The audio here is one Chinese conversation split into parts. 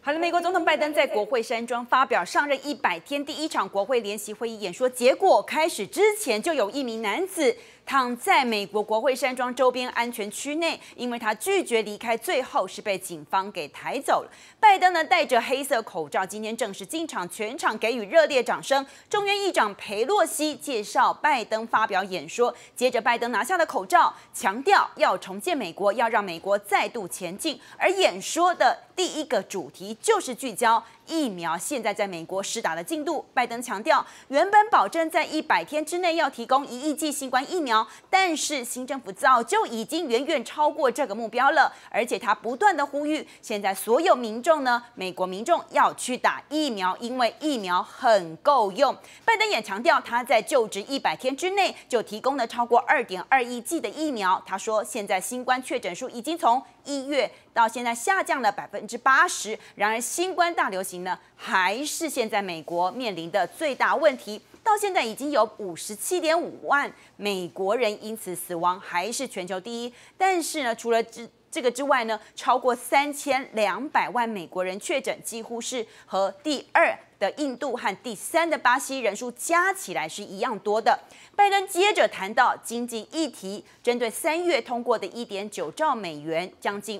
好了，美国总统拜登在国会山庄发表上任100天第一场国会联席会议演说，结果开始之前就有一名男子躺在美国国会山庄周边安全区内，因为他拒绝离开，最后是被警方给抬走了。拜登呢戴着黑色口罩，今天正式进场，全场给予热烈掌声。众院议长裴洛西介绍拜登发表演说，接着拜登拿下了口罩，强调要重建美国，要让美国再度前进。而演说的第一个主题就是聚焦疫苗现在在美国施打的进度。拜登强调，原本保证在100天之内要提供1亿剂新冠疫苗，但是新政府早就已经远远超过这个目标了。而且他不断的呼吁，现在所有民众呢，美国民众要去打疫苗，因为疫苗很够用。拜登也强调，他在就职100天之内就提供了超过2.2亿剂的疫苗。他说，现在新冠确诊数已经从1月到现在下降了80%，然而新冠大流行呢，还是现在美国面临的最大问题。到现在已经有57.5万美国人因此死亡，还是全球第一。但是呢，除了这个之外呢，超过3200万美国人确诊，几乎是和第2的印度和第3的巴西人数加起来是一样多的。拜登接着谈到经济议题，针对3月通过的1.9兆美元、将近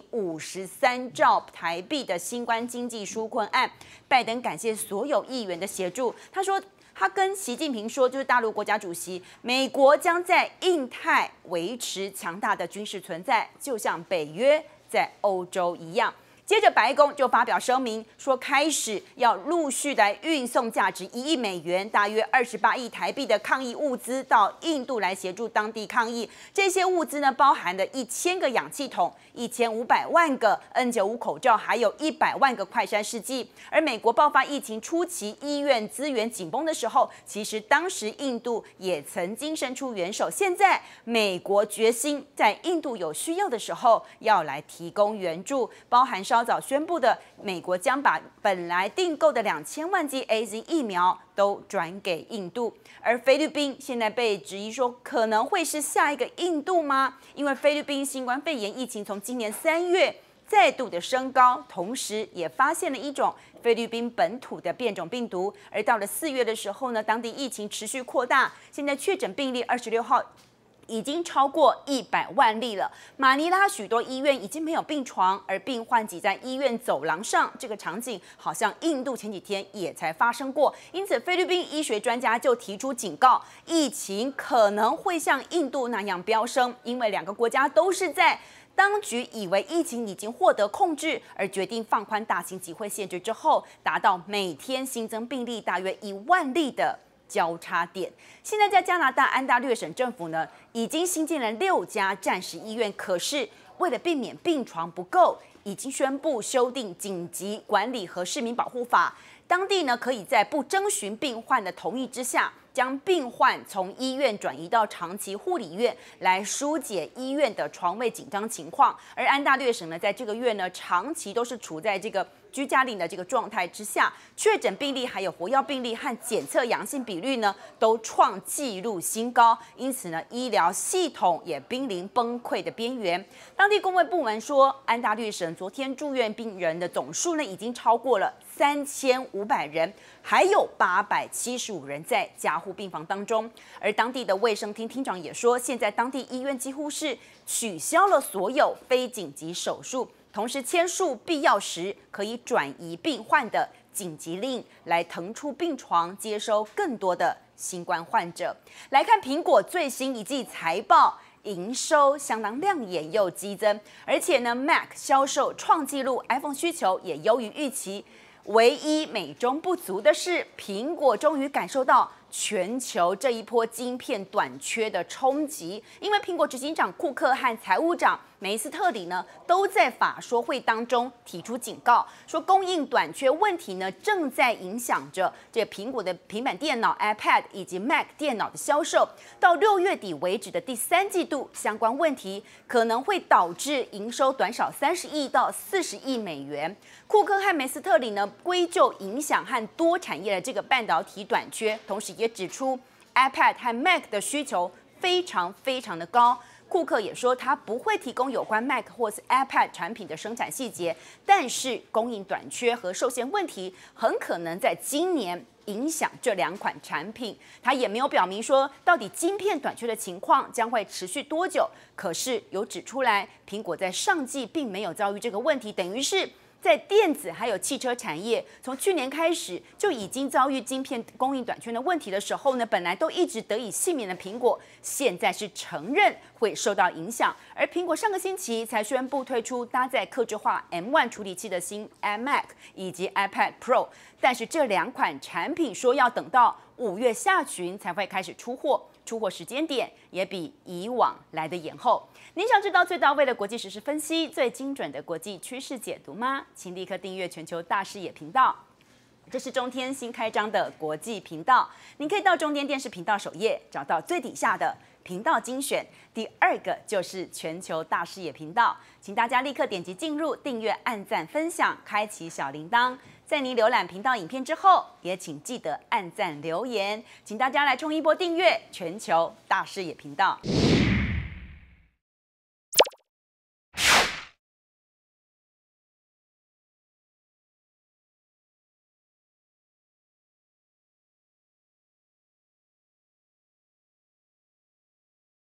53兆台币的新冠经济纾困案，拜登感谢所有议员的协助。他说，他跟习近平说，就是大陆国家主席，美国将在印太维持强大的军事存在，就像北约在欧洲一样。接着，白宫就发表声明说，开始要陆续来运送价值1亿美元、大约28亿台币的抗疫物资到印度来协助当地抗疫。这些物资呢，包含了1000个氧气筒、1500万个 N95 口罩，还有100万个快筛试剂。而美国爆发疫情初期，医院资源紧绷的时候，其实当时印度也曾经伸出援手。现在，美国决心在印度有需要的时候要来提供援助，包含稍早宣布的，美国将把本来订购的2000万剂 AZ 疫苗都转给印度。而菲律宾现在被质疑说，可能会是下一个印度吗？因为菲律宾新冠肺炎疫情从今年3月再度的升高，同时也发现了一种菲律宾本土的变种病毒。而到了4月的时候呢，当地疫情持续扩大，现在确诊病例26号已经超过100万例了。马尼拉许多医院已经没有病床，而病患挤在医院走廊上，这个场景好像印度前几天也才发生过。因此，菲律宾医学专家就提出警告，疫情可能会像印度那样飙升，因为2个国家都是在当局以为疫情已经获得控制，而决定放宽大型集会限制之后，达到每天新增病例大约1万例的交叉点。现在在加拿大安大略省政府呢，已经新建了6家战时医院，可是为了避免病床不够，已经宣布修订紧急管理和市民保护法。当地呢，可以在不征询病患的同意之下，将病患从医院转移到长期护理院，来疏解医院的床位紧张情况。而安大略省呢，在这个月呢，长期都是处在这个居家令的这个状态之下，确诊病例还有活跃病例和检测阳性比率呢，都创纪录新高。因此呢，医疗系统也濒临崩溃的边缘。当地公卫部门说，安大略省昨天住院病人的总数呢，已经超过了3500人，还有875人在加护病房当中。而当地的卫生厅厅长也说，现在当地医院几乎是取消了所有非紧急手术，同时签署必要时可以转移病患的紧急令，来腾出病床，接收更多的新冠患者。来看苹果最新一季财报，营收相当亮眼又激增，而且呢 ，Mac 销售创纪录 ，iPhone 需求也优于预期。唯一美中不足的是，苹果终于感受到全球这一波晶片短缺的冲击，因为苹果执行长库克和财务长梅斯特里呢，都在法说会当中提出警告，说供应短缺问题呢，正在影响着这苹果的平板电脑、iPad 以及 Mac 电脑的销售。到6月底为止的第3季度，相关问题可能会导致营收短少30亿到40亿美元。库克和梅斯特里呢，归咎影响和多产业的这个半导体短缺，同时也指出 iPad 和 Mac 的需求非常的高。 库克也说，他不会提供有关 Mac 或是 iPad 产品的生产细节，但是供应短缺和受限问题很可能在今年影响这2款产品。他也没有表明说到底晶片短缺的情况将会持续多久。可是有指出来，苹果在上季并没有遭遇这个问题，等于是在电子还有汽车产业，从去年开始就已经遭遇晶片供应短缺的问题的时候呢，本来都一直得以幸免的苹果，现在是承认会受到影响。而苹果上个星期才宣布推出搭载客制化 M1 处理器的新 iMac 以及 iPad Pro， 但是这2款产品说要等到5月下旬才会开始出货。出货时间点也比以往来的延后。您想知道最到位的国际时事分析、最精准的国际趋势解读吗？请立刻订阅全球大视野频道。这是中天新开张的国际频道，您可以到中天电视频道首页找到最底下的频道精选，第2个就是全球大视野频道，请大家立刻点击进入订阅、按赞、分享，开启小铃铛。在您浏览频道影片之后，也请记得按赞留言，请大家来冲一波订阅全球大视野频道。